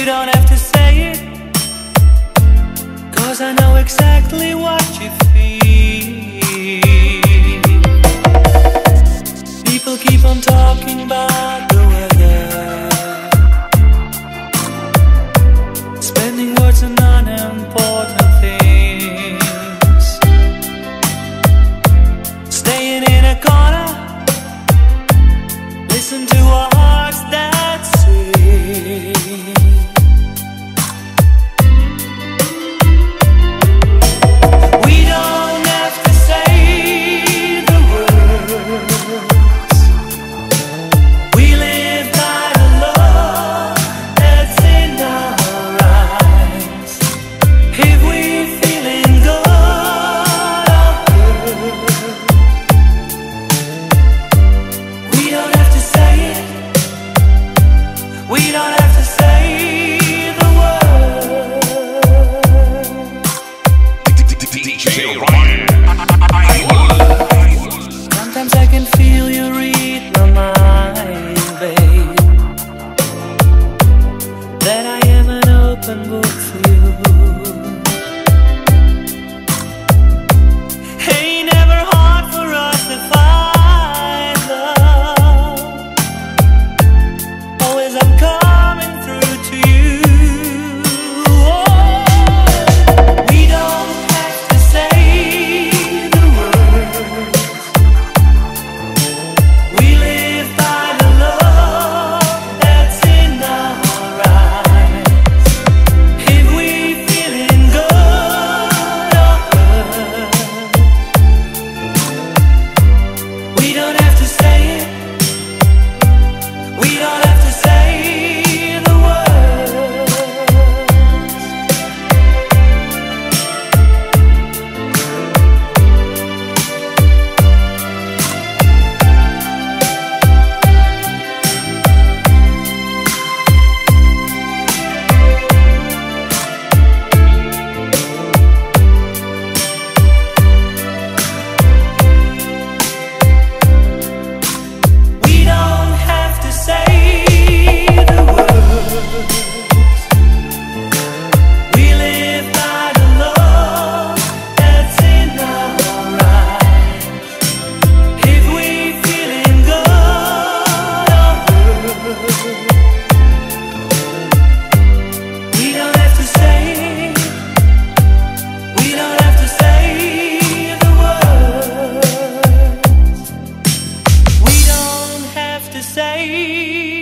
You don't have to say it, 'cause I know exactly what you feel. People keep on talking about the weather, spending words on unimportant things, staying in a corner, listen to our hearts that sing. We don't have to say the words, we live by the love that's in our eyes. If we're feeling good or hurt, we don't have to say it, we don't have to say the words. DJ Ryan. Sometimes I can feel you read my mind, babe, that I am an open book for you. Ain't never hard for us to find love. Always I'm coming through to you. Oh, we don't have to say the words, we live by the love that's in our eyes. If we're feeling good or hurt, we don't have to say it, we don't have to say the words. We don't have to say the words, we live by the love that's in our eyes. If we're feeling good or hurt, we don't have to say, we don't have to say the words. We don't have to say